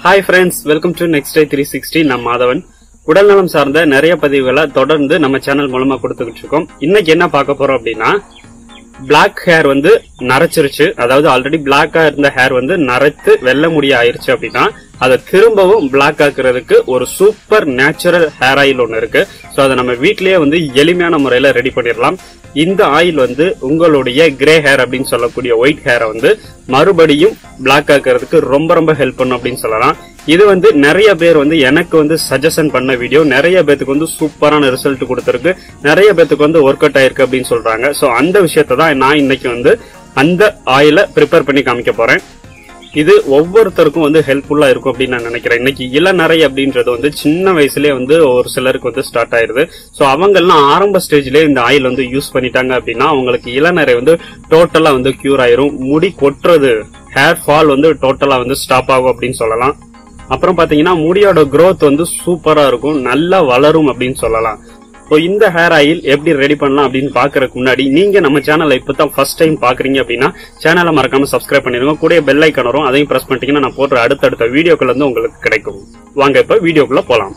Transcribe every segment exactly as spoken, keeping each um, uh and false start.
Hi friends, welcome to Next Day three sixty. நான் மாதவன். உடல்நலம் சார்ந்த நிறைய பதிவுகளை தொடர்ந்து நம்ம சேனல் மூலமா கொடுத்துக்கிட்டு இருக்கோம். இன்னைக்கு என்ன பார்க்க போறோம் அப்படின்னா, black hair வந்து நரைச்சிருச்சு, அதாவது ஆல்ரெடி பிளாக்கா இருந்த ஹேர் வந்து நரைத்து வெள்ளை முடிய ஆயிருச்சு அப்படின்னா அதை திரும்பவும் பிளாக் ஆக்குறதுக்கு ஒரு சூப்பர் நேச்சுரல் ஹேர் ஆயில் ஒன்று இருக்கு. ஸோ அதை நம்ம வீட்லயே வந்து எளிமையான முறையில ரெடி பண்ணிடலாம். இந்த ஆயில் வந்து உங்களுடைய கிரே ஹேர் அப்படின்னு சொல்லக்கூடிய ஒயிட் ஹேரை வந்து மறுபடியும் பிளாக் ஆக்குறதுக்கு ரொம்ப ரொம்ப ஹெல்ப் பண்ணும் அப்படின்னு சொல்லலாம். இது வந்து நிறைய பேர் வந்து எனக்கு வந்து சஜஷன் பண்ண வீடியோ, நிறைய பேத்துக்கு வந்து சூப்பரான ரிசல்ட் கொடுத்திருக்கு, நிறைய பேத்துக்கு வந்து ஒர்க் அவுட் ஆயிருக்கு அப்படின்னு சொல்றாங்க. சோ அந்த விஷயத்தை தான் நான் இன்னைக்கு வந்து அந்த ஆயிலை ப்ரிப்பேர் பண்ணி காமிக்க போறேன். இது ஒவ்வொருத்தருக்கும் வந்து ஹெல்ப்ஃபுல்லா இருக்கும் அப்படின்னு நான் நினைக்கிறேன். இன்னைக்கு இளநரை அப்படின்றது வந்து சின்ன வயசுலயே வந்து ஒரு சிலருக்கு வந்து ஸ்டார்ட் ஆயிருது. சோ அவங்க எல்லாம் ஆரம்ப ஸ்டேஜ்லயே இந்த ஆயில் வந்து யூஸ் பண்ணிட்டாங்க அப்படின்னா அவங்களுக்கு இளநரை வந்து டோட்டலா வந்து கியூர் ஆயிரும். முடி கொட்டுறது, ஹேர் ஃபால் வந்து டோட்டலா வந்து ஸ்டாப் ஆகும் அப்படின்னு சொல்லலாம். அப்புறம் பாத்தீங்கன்னா முடியோட growth வந்து சூப்பரா இருக்கும், நல்லா வளரும் அப்படின்னு சொல்லலாம். இப்போ இந்த ஹேர் ஆயில் எப்படி ரெடி பண்ணலாம் அப்படின்னு பாக்குறதுக்கு முன்னாடி நீங்க நம்ம சேனலை இப்பதான் ஃபர்ஸ்ட் டைம் பாக்குறீங்க அப்படின்னா சேனலை மறக்காம சப்ஸ்கிரைப் பண்ணிருங்க. கூட பெல் ஐகான் வரும், அதையும் பிரஸ் பண்ணிட்டீங்கன்னா நான் போடுற அடுத்தடுத்த வீடியோக்கள் வந்து உங்களுக்கு கிடைக்கும். வாங்க இப்ப வீடியோக்குள்ள போலாம்.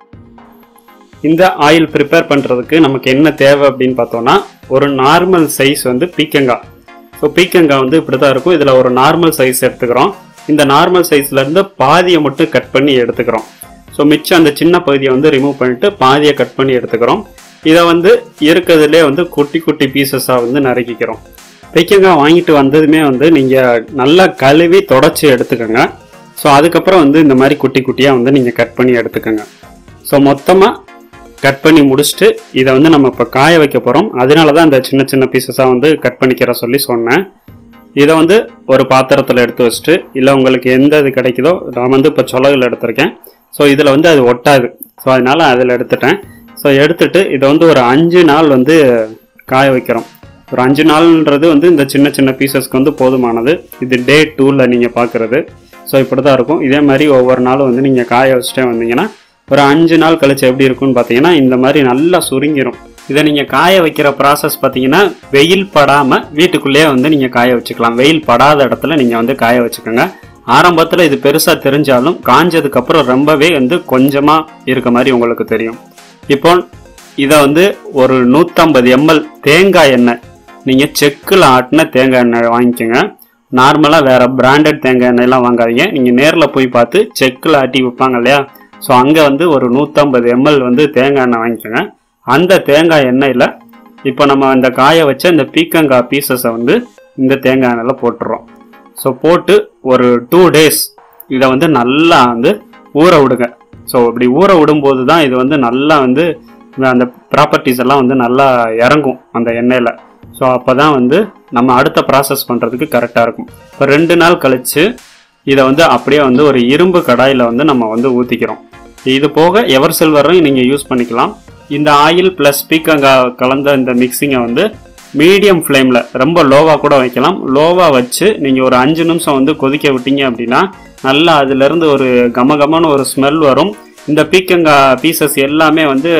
இந்த ஆயில் ப்ரிப்பேர் பண்றதுக்கு நமக்கு என்ன தேவை அப்படின்னு பார்த்தோம்னா, ஒரு நார்மல் சைஸ் வந்து பீக்கங்காய். ஸோ பீக்கங்காய் வந்து இப்படிதான் இருக்கும். இதுல ஒரு நார்மல் சைஸ் எடுத்துக்கிறோம். இந்த நார்மல் சைஸ்ல இருந்து பாதியை மட்டும் கட் பண்ணி எடுத்துக்கிறோம். ஸோ மிச்சம் அந்த சின்ன பகுதியை வந்து ரிமூவ் பண்ணிட்டு பாதியை கட் பண்ணி எடுத்துக்கிறோம். இதை வந்து இருக்கிறதுலே வந்து குட்டி குட்டி பீசஸா வந்து நறுக்கிக்கிறோம். பீக்கங்காய் வாங்கிட்டு வந்ததுமே வந்து நீங்க நல்லா கழுவி தொடச்சி எடுத்துக்கோங்க. ஸோ அதுக்கப்புறம் வந்து இந்த மாதிரி குட்டி குட்டியா வந்து நீங்க கட் பண்ணி எடுத்துக்கோங்க. ஸோ மொத்தமா கட் பண்ணி முடிச்சுட்டு இதை வந்து நம்ம இப்போ காய வைக்க போறோம். அதனாலதான் இந்த சின்ன சின்ன பீசஸா வந்து கட் பண்ணிக்கிற சொல்லி சொன்னேன். இதை வந்து ஒரு பாத்திரத்தில் எடுத்து வச்சுட்டு, இல்லை உங்களுக்கு எந்த இது கிடைக்குதோ, நான் வந்து இப்போ சொலகில் எடுத்திருக்கேன். ஸோ இதில் வந்து அது ஒட்டாது. ஸோ அதனால அதில் எடுத்துட்டேன். ஸோ எடுத்துட்டு இதை வந்து ஒரு அஞ்சு நாள் வந்து காய வைக்கிறோம். ஒரு அஞ்சு நாள்ன்றது வந்து இந்த சின்ன சின்ன பீசஸ்க்கு வந்து போதுமானது. இது டே டூவில் நீங்கள் பார்க்குறது. ஸோ இப்படி தான் இருக்கும். இதே மாதிரி ஒவ்வொரு நாளும் வந்து நீங்கள் காய வச்சுட்டே வந்தீங்கன்னா ஒரு அஞ்சு நாள் கழிச்சு எப்படி இருக்குன்னு பார்த்தீங்கன்னா இந்த மாதிரி நல்லா சுருங்கிடும். இதை நீங்கள் காய வைக்கிற ப்ராசஸ் பார்த்தீங்கன்னா வெயில் படாமல் வீட்டுக்குள்ளேயே வந்து நீங்கள் காய வச்சுக்கலாம். வெயில் படாத இடத்துல நீங்கள் வந்து காய வச்சுக்கோங்க. ஆரம்பத்தில் இது பெருசாக தெரிஞ்சாலும் காஞ்சதுக்கு அப்புறம் ரொம்பவே வந்து கொஞ்சமாக இருக்க மாதிரி உங்களுக்கு தெரியும். இப்போ இதை வந்து ஒரு நூற்றம்பது எம்எல் தேங்காய் எண்ணெய், நீங்கள் செக்கில் ஆட்டின தேங்காய் எண்ணெய் வாங்கிக்கோங்க. நார்மலாக வேற பிராண்டட் தேங்காய் எண்ணெய்லாம் வாங்காதீங்க. நீங்கள் நேரில் போய் பார்த்து செக்கில் ஆட்டி விற்பாங்க இல்லையா, ஸோ அங்கே வந்து ஒரு நூற்றம்பது எம்எல் வந்து தேங்காய் எண்ணெய் வாங்கிக்கோங்க. அந்த தேங்காய் எண்ணெயில் இப்போ நம்ம இந்த காய வச்ச இந்த பீக்கங்காய் பீசஸை வந்து இந்த தேங்காய் எண்ணெயில் போட்டுறோம். ஸோ போட்டு ஒரு டூ டேஸ் இதை வந்து நல்லா வந்து ஊற விடுங்க. ஸோ இப்படி ஊற விடும்போது தான் இது வந்து நல்லா வந்து அந்த ப்ராப்பர்ட்டிஸ் எல்லாம் வந்து நல்லா இறங்கும் அந்த எண்ணெயில். ஸோ அப்போ தான் வந்து நம்ம அடுத்த ப்ராசஸ் பண்ணுறதுக்கு கரெக்டாக இருக்கும். இப்போ ரெண்டு நாள் கழித்து இதை வந்து அப்படியே வந்து ஒரு இரும்பு கடாயில் வந்து நம்ம வந்து ஊற்றிக்கிறோம். இது போக எவர் சில்வரும் நீங்கள் யூஸ் பண்ணிக்கலாம். இந்த ஆயில் ப்ளஸ் பீக்கங்காய் கலந்த இந்த மிக்சிங்கை வந்து மீடியம் ஃப்ளேமில், ரொம்ப லோவாக கூட வைக்கலாம். லோவாக வச்சு நீங்கள் ஒரு அஞ்சு நிமிஷம் வந்து கொதிக்க விட்டீங்க அப்படின்னா நல்லா அதுலேருந்து ஒரு கமகமான ஒரு ஸ்மெல் வரும். இந்த பீக்கங்காய் பீசஸ் எல்லாமே வந்து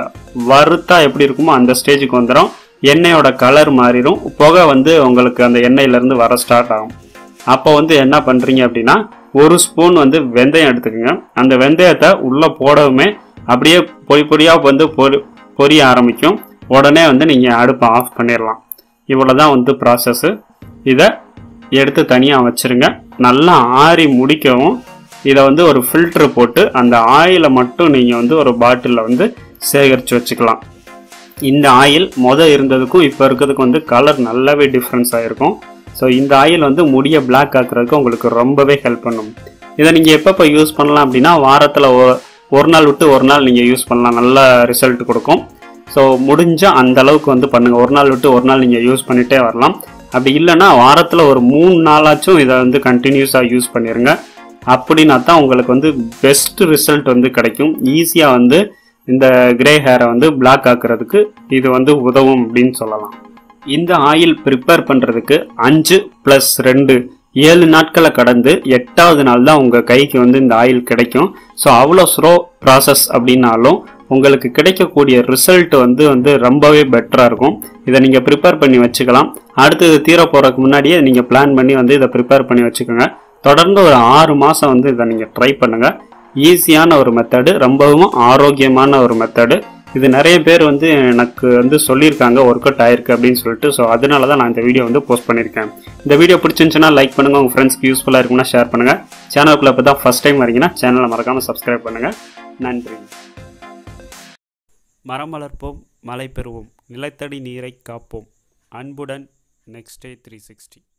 வறுத்தா எப்படி இருக்குமோ அந்த ஸ்டேஜுக்கு வந்துடும். எண்ணெயோட கலர் மாறிடும். புகை வந்து உங்களுக்கு அந்த எண்ணெயிலேருந்து வர ஸ்டார்ட் ஆகும். அப்போ வந்து என்ன பண்ணுறீங்க அப்படின்னா ஒரு ஸ்பூன் வந்து வெந்தயம் எடுத்துக்கோங்க. அந்த வெந்தயத்தை உள்ளே போடவுமே அப்படியே பொடி பொடியாக வந்து பொரி பொரிய ஆரம்பிக்கும். உடனே வந்து நீங்கள் அடுப்பை ஆஃப் பண்ணிடலாம். இவ்வளோ தான் வந்து ப்ராசஸ்ஸு. இதை எடுத்து தனியாக வச்சுருங்க. நல்லா ஆறி முடிக்கவும் இதை வந்து ஒரு ஃபில்ட்ரு போட்டு அந்த ஆயிலை மட்டும் நீங்கள் வந்து ஒரு பாட்டிலில் வந்து சேகரித்து வச்சுக்கலாம். இந்த ஆயில் மொதல் இருந்ததுக்கும் இப்போ இருக்கிறதுக்கும் வந்து கலர் நல்லாவே டிஃப்ரென்ஸ் ஆகிருக்கும். ஸோ இந்த ஆயில் வந்து முடியை பிளாக் ஆக்குறதுக்கு உங்களுக்கு ரொம்பவே ஹெல்ப் பண்ணும். இதை நீங்கள் எப்பப்போ யூஸ் பண்ணலாம் அப்படின்னா வாரத்தில் ஒரு நாள் விட்டு ஒரு நாள் நீங்கள் யூஸ் பண்ணலாம். நல்ல ரிசல்ட் கொடுக்கும். ஸோ முடிஞ்சால் அந்த அளவுக்கு வந்து பண்ணுங்கள். ஒரு நாள் விட்டு ஒரு நாள் நீங்கள் யூஸ் பண்ணிகிட்டே வரலாம். அப்படி இல்லைன்னா வாரத்தில் ஒரு மூணு நாளாச்சும் இதை வந்து கண்டினியூஸாக யூஸ் பண்ணிடுங்க. அப்படின்னா தான் உங்களுக்கு வந்து பெஸ்ட் ரிசல்ட் வந்து கிடைக்கும். ஈஸியாக வந்து இந்த கிரே ஹேரை வந்து பிளாக் ஆக்குறதுக்கு இது வந்து உதவும் அப்படின்னு சொல்லலாம். இந்த ஆயில் ப்ரிப்பேர் பண்ணுறதுக்கு அஞ்சு ப்ளஸ் ரெண்டு ஏழு நாட்களை கடந்து எட்டாவது நாள் தான் உங்கள் கைக்கு வந்து இந்த ஆயில் கிடைக்கும். ஸோ அவ்வளோ ஸ்லோ ப்ராசஸ் அப்படின்னாலும் உங்களுக்கு கிடைக்கக்கூடிய ரிசல்ட் வந்து வந்து ரொம்பவே பெட்டராக இருக்கும். இதை நீங்கள் ப்ரிப்பேர் பண்ணி வச்சுக்கலாம். அடுத்து இது தீர போகிறதுக்கு முன்னாடியே நீங்கள் பிளான் பண்ணி வந்து இதை ப்ரிப்பேர் பண்ணி வச்சுக்கோங்க. தொடர்ந்து ஒரு ஆறு மாதம் வந்து இதை நீங்கள் ட்ரை பண்ணுங்கள். ஈஸியான ஒரு மெத்தடு, ரொம்பவும் ஆரோக்கியமான ஒரு மெத்தடு. இது நிறைய பேர் வந்து எனக்கு வந்து சொல்லியிருக்காங்க ஒர்க் அவுட் ஆயிருக்கு அப்படின்னு சொல்லிட்டு. ஸோ அதனால தான் நான் இந்த வீடியோ வந்து போஸ்ட் பண்ணியிருக்கேன். இந்த வீடியோ பிடிச்சிருந்துச்சுன்னா லைக் பண்ணுங்கள், உங்கள் ஃப்ரெண்ட்ஸ்க்கு யூஸ்ஃபுல்லாக இருக்குன்னா ஷேர் பண்ணுங்கள். சேனலுக்குள்ளே இப்போ தான் ஃபஸ்ட் டைம் வரீங்கன்னா சேனலை மறக்காமல் சப்ஸ்கிரைப் பண்ணுங்கள். நன்றி. மரம் வளர்ப்போம், மழை பெறுவோம், நிலத்தடி நீரை காப்போம். அன்புடன் நெக்ஸ்ட் டே த்ரீ சிக்ஸ்டி.